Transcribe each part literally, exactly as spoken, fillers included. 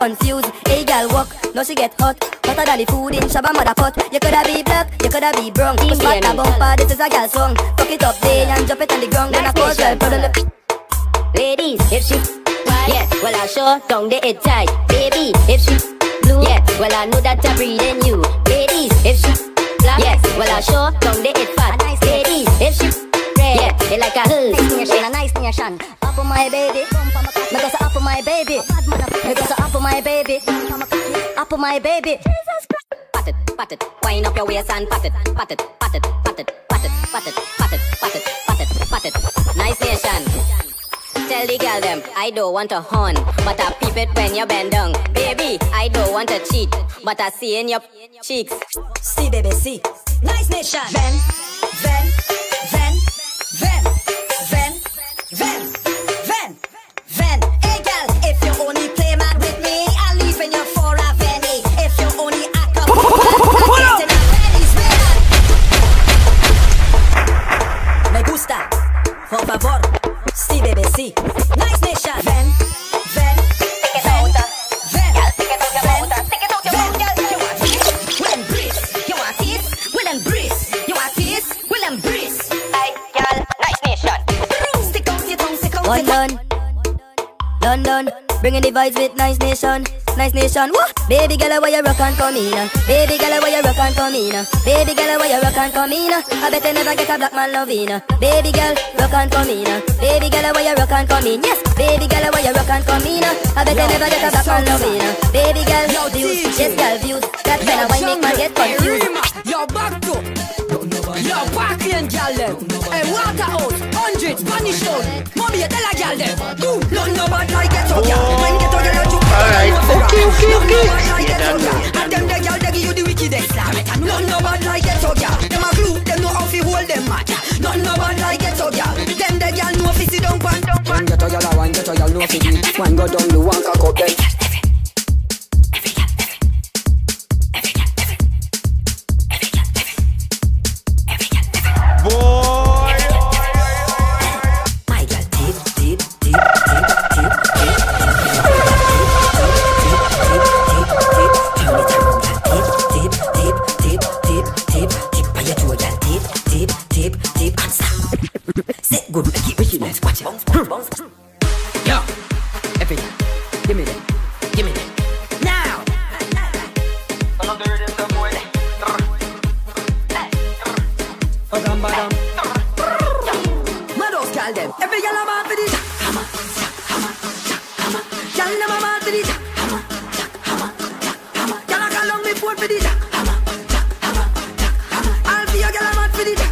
confused. Hey girl walk, now she get hot, hotter than the food in Shabba mother pot. You coulda be black, you coulda be brown. Push back the bumper, this is a girl song. Fuck it up there and drop it on the ground. Then I pause well, put on the ladies, if she yeah, well I sure down the head tight. Baby, if she blue, yeah, well I know that I breathe in you. Ladies, if she yes, well I sure down the head fat. Ladies, if she red, yeah, like a hood. A nice nation, up on my baby. Because up on my baby. Because up on my baby. Up on my baby. Pat it, pat it, wind up your waist and pat it, pat it, pat it, pat it, pat it, pat it, pat it, pat it, pat it, pat it. Nice nation. Tell the girl them, I don't want a horn, but I peep it when you bend down. Baby, I don't want to cheat, but I see in your cheeks. See baby, see. Nice nation. Ven, ven, ven, ven, ven, ven, ven, ven. Hey girl, if you only play mad with me, I'll leave in you for a venny. If you only act up, I'll get in a venny's red. Me gusta, por favor. Sí, baby, sí. Nice nation. Ven, ven, take it out, ven, girl, take it out your mouth, take it out your mouth, girl. You want this? Will embrace. You want this? Will embrace. You want this? Will embrace. Aye, girl, nice nation. Stick out your tongue, stick out your tongue. London, London, bringing the vibes with Nice Nation. Nice nation, what? Baby girl, why you rock and come in? Baby girl, why you rock and come in? Baby girl, why you rock and come in? I bet you never get a black man loving. Baby girl, rock and come in. Baby girl, why you rock and come in? Yes, baby girl, why you rock and come in? I bet you never get a black man loving. Baby girl, views, yes girl, views. That kind of wine make man get confused. Yo, back to yo, back in, girl them. Hey, water out, hundred, Spanish out. Mommy, you tell a girl them. Do not know about like get so girl. When get so girl, you alright, okay, okay, okay. And them the girl they give you the wickedest slam. None no bad like get so girl. Them a glue, them know how to hold them mad. None no bad like get so girl. Them the girl know fi sit down pan down pan. One get so girl, one get so girl know fi eat. One go down the one cock up them. Good, keep it, let's watch it. Yo, everything. Give me that. Give me that. Now. Mados, call them. Every yellow man for this. Hammer, hammer, hammer. Y'all never man for this. Hammer, hammer, hammer. Y'all call on me for this. Hammer, hammer, hammer. I'll be your yellow man for this.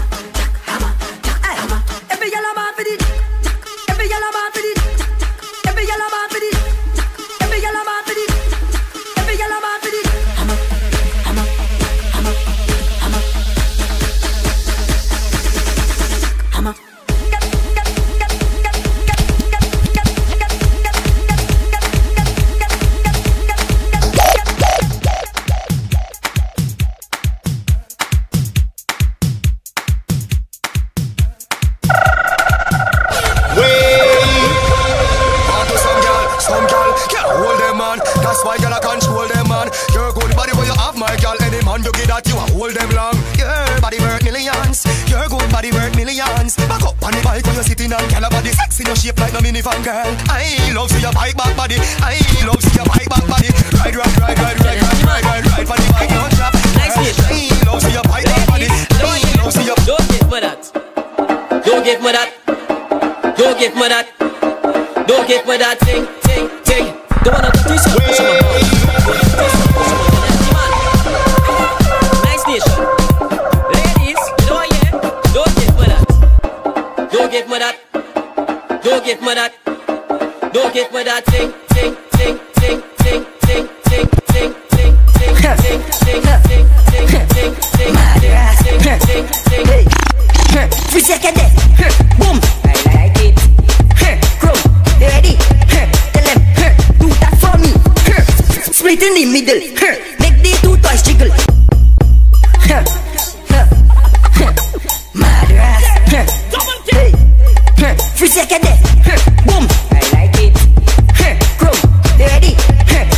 That's why y'all control them, man. Your good body where you have, my girl. Any man you get that, you a hold them long. Your body worth millions. Your good body worth millions. Back up on the bike when you're sitting on. Girl, body sexy, your shape like no minivan, girl. I love see your bike back body. I love see your bike back body. Ride, ride, ride, ride, ride, ride, ride, ride, ride, on the bike, don't drop. Nice bitch. I love see your bike back body. I love see your. Don't get me that. Don't get me that. Don't get me that. Don't get me that thing, thing, thing. Don't wanna do this. Nice nation. Ladies, you know what, yeah? Don't get me that. Don't get me that. Don't get me that. Don't get me that thing, thing, thing, thing, thing, thing, thing, thing, thing, thing, thing, thing, thing, thing, thing, thing, thing, thing, thing. Three seconds there. Boom. I like it. Crow. You ready? Tell them. Do that for me. Split in the middle. Make the two toys jiggle. Mad ass. Hey. Three seconds there. Boom. I like it. Crow. You ready?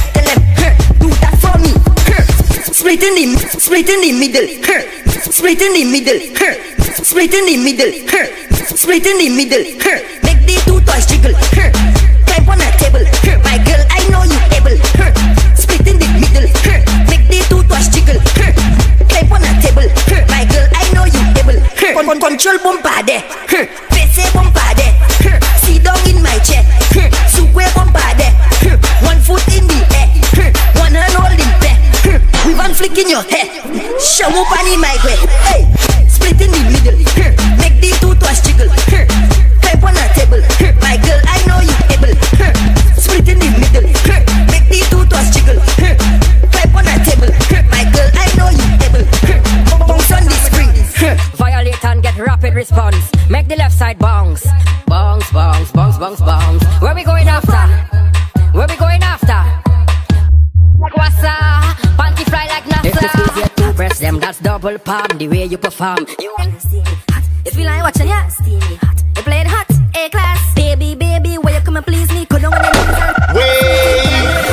Split in the, split in the middle, her. Split in the middle, her. Split in the middle, her. Split in the middle, her. Make the two toys jiggle, her. Climb on a table, her. My girl, I know you able, her. Split in the middle, her. Make the two toys jiggle, her. Climb on a table, her. My girl, I know you able, her. Con control bombade, her. Face bombade, her. Sit down in my chair, her. Sukwe bombade, her. One foot in the air, her. One hand holding back, her. With one flick in your head, show up on my way, hey. Split in the middle, her. Make the two toys jiggle, her. Climb on a table, her. My girl, I know you able, her. Split in the middle, her. Make the two toys jiggle, her. Climb on a table, her. My girl, I know you able, her. Bounce on the screen, her. Violate and get rapid response. Make the left side bounce. Bounce, bounce, bounce, bounce, bounce. Where we going after? Where we going after? Like wassa, panty fly like NASA. If you squeeze your two breasts, them that's double palm. The way you perform, you Steamy hot. If you like watching, yeah. Steamy hot. You playing hot, A class. Baby, baby, where you come and please me? Could on with the knees and Wait.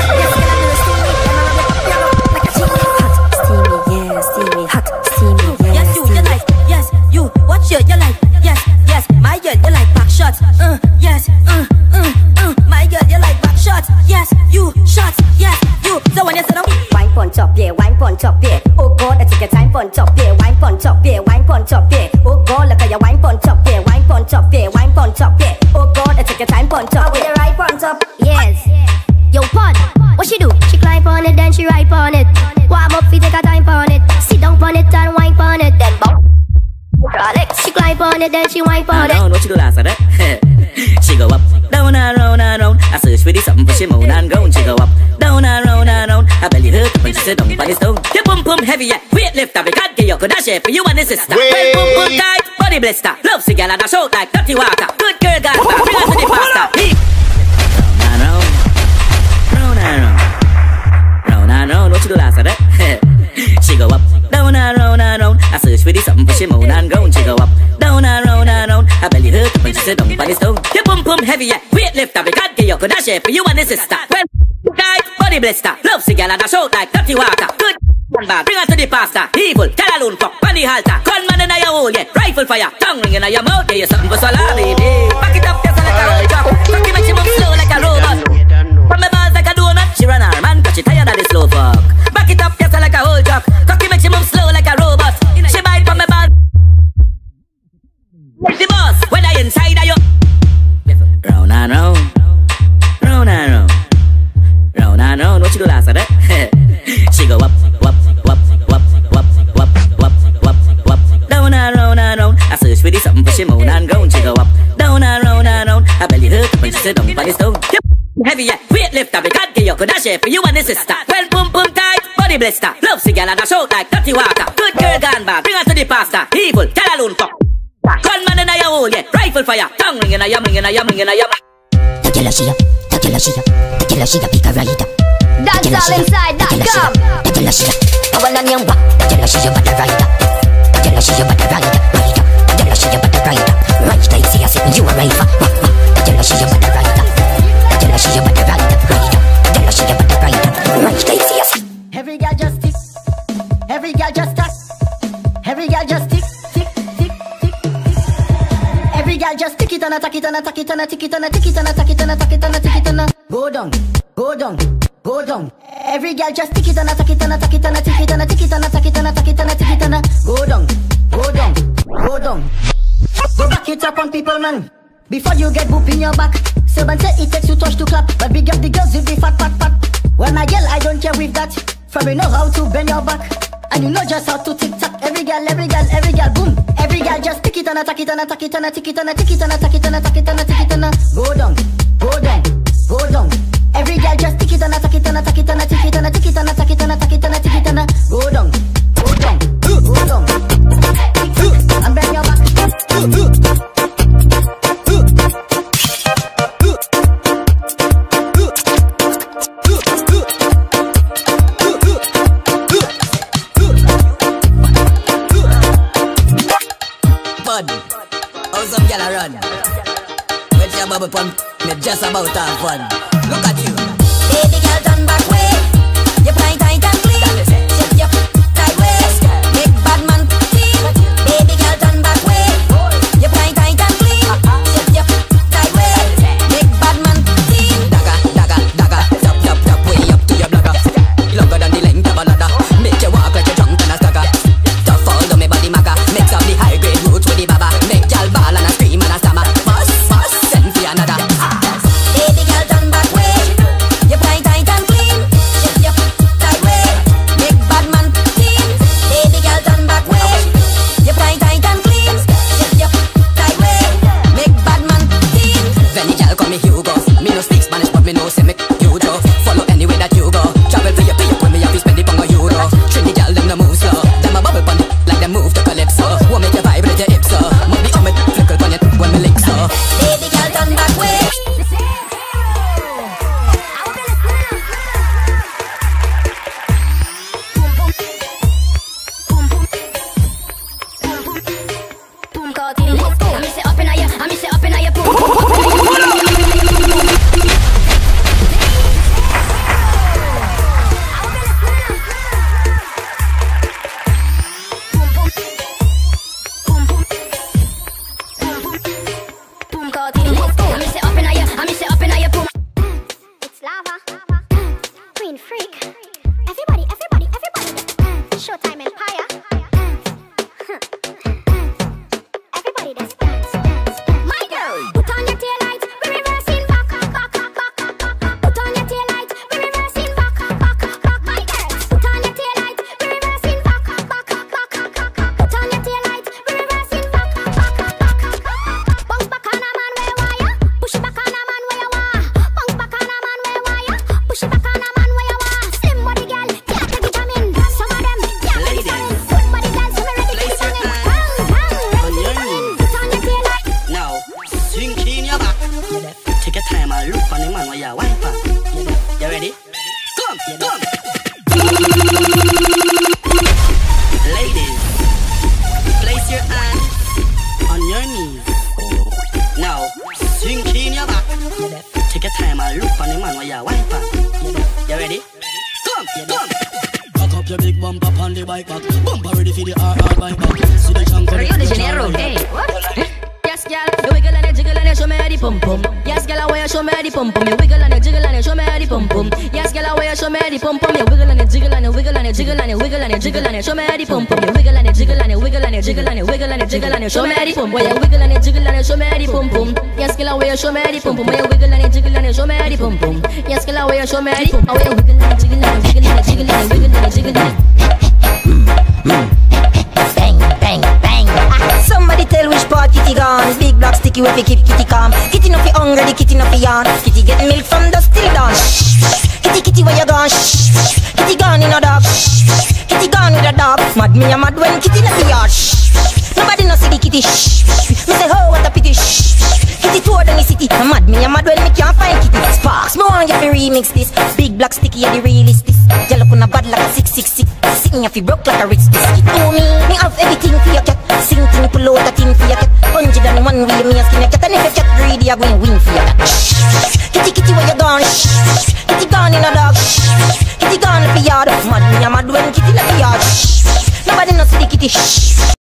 Steamy, steamy, hot, steamy, yeah, Yes, you, you like, yes, you, watch you, you like, yes, yes, my girl, you like back shots, uh, yes, uh, uh, uh, my girl, you like back shots, yes, you, shots, yes, you, so when you sit down, wine punch up, yeah, wine punch up, yeah. Oh God, I take your time punch up, yeah, wine punch up, yeah, wine punch up, yeah. Oh God, look at your wine punch up, yeah, wine punch up, yeah, wine punch up, yeah. Oh God, I take your time punch up, with the right punch up, Yes. Yo, Pod, what she do? She climb on it, then she ride on it. Warm up, fi take a time on it. Sit down on it and wine on it, then bump. She climb on it, then she wine on it. Down, what you do last of that? She go up, down and round and round. I search for the something for she moan and ground. She go up, down and round and round. I belly hurt when she sit down by the stone. Your pum pum heavy, yeah. Weight lift up, can't get you. Could I share for you and the sister? Well, pum pum tight, body blister. Love cigar and I shout like dirty water. Good girl, God, back, bring her to the pasta. Round and round, round and round, round and round. What you do last of that? She go up, down and round and round. I search for the something for she moan and ground. She go up, down and round and round. I belly hurt when she sit down by the stone. Your pum pum heavy, yeah. Weight lift up, can't get you. Could I share for you and the sister? Well, tight, body blister. Love cigar and I shout like dirty water. Good bad, bring her to the pasta. Evil, tell alone fuck, on the halter. Gunman in your hole, yeah. Rifle fire, tongue ring in your mouth. Yeah, you something for swallow, baby. Back it up, just like a roll drop. Cocky make she move slow like a robot. From the balls like a donut, she run her man, cause she tired of the slow fuck. Back it up, just like a whole truck. Cocky make she move slow like a robot. She bite from the balls. The boss, when I inside of you. Round and round, round and round, round and round. What you do last of that? She go up, up, up, up, up, up, up, up, up, down and round and round. I search for the something for she moan and ground. She go up, down and round and round. I belly hurt when she sit down by the stone. Heavy, yeah, weight lift up, can't get you. Could I share for you and the sister? Well, pum pum tight, body blister. Love cigar and I shout like dirty water. Good girl gone bad, bring her to the pasta. Evil, tell alone fuck. Gunman in your hole, yeah. Rifle fire, tongue ring in your ring in your ring in your. The killer she, the killer she, the killer she, pick a rider. Dance all inside dot com. The killer she, I want a young one. The killer she, but the rider. The killer she, but the rider, rider. The killer she, but the rider. Right, they see us sitting, you a rider. The killer she, but the rider. The killer she, but the rider, rider. The killer she, but the rider. Right, they see us. every girl just tick, every girl just tack, every girl just tick, tick, tick, tick, tick. Every girl just tick it and attack it and attack it and tick it and tick it and attack it and attack it and tick it and go down, go down, go down. Every girl just tick it and attack it and attack it and tick it and tick it and attack it and attack it and tick it and go down, go down, go down. Go back it up on people, man. Before you get boop in your back. Someone say it takes two touch to clap, but big up the girls with the fat, fat, fat. Well, my girl, I don't care with that. For you know how to bend your back, and you know just how to tick tock. Every girl, every girl, every girl, boom. Every girl just tick it and attack it and attack it and tick it and tick it and attack it and attack it and tick it and go down, go down, go down. Every girl just tick it and attack it and attack it and tick it and tick it and attack it and attack it and tick it and go down, go down, go down, and bend your back. How some gyal a run? When she a bubble pump, me just about to have fun. Look at you. Baby girl, turn back way. You fly tight and clean. Shake your ready? Come, come. Back up your big bumper on the bike back. Bumper ready for the R R bike back. See the chunk Rio de Janeiro, hey, what? Yes, girl, you wiggle and you jiggle and you show me how the pum pum. Yes, girl, I wear you show me how the pum pum. You wiggle and you jiggle and you show me how the pum pum. Yes, girl, I wear you show me how the pum pum. You wiggle and you jiggle and you wiggle and you jiggle and you wiggle and you jiggle and you show me how the pum pum. You wiggle and you jiggle and you wiggle and you jiggle and you wiggle and you jiggle and you show me how the pum. Where you wiggle and you jiggle and you show me how the pum pum. Yes, girl, I wear you show me how the pum pum. Where you wiggle and you jiggle and you show me how the pum pum. Yes, girl, I wear you show me how the pum pum. Where you wiggle and you jiggle and you wiggle and you jiggle and you wiggle and you jiggle and Bang, bang, bang. Ah, somebody tell which part kitty gone. Big black sticky where we keep kitty calm. Kitty no fi hungry, the kitty no fi yawn. Kitty get milk from the still dawn. Kitty, kitty where you gone? Kitty gone in a dog. Kitty gone with a dog. Mad me a mad when kitty no fi yard. Nobody no see the kitty. Me say oh what a pity. Kitty tour down the city. Mad me a mad when me can't find kitty. Sparks, me want you fi remix this. Big black sticky a the realist this. You look on a bad like a six six six. Sitting you fi broke like a Ritz biscuit. Oh me, me have everything for your cat. Sing thing, pull out a thing for your cat. Hundred and one way me a skin your cat. And if your cat greedy, I go and win for your cat. Kitty, kitty, where you gone? Kitty gone in a dog. Kitty gone in the yard. Mad me a mad when kitty left the yard. Nobody knows the kitty.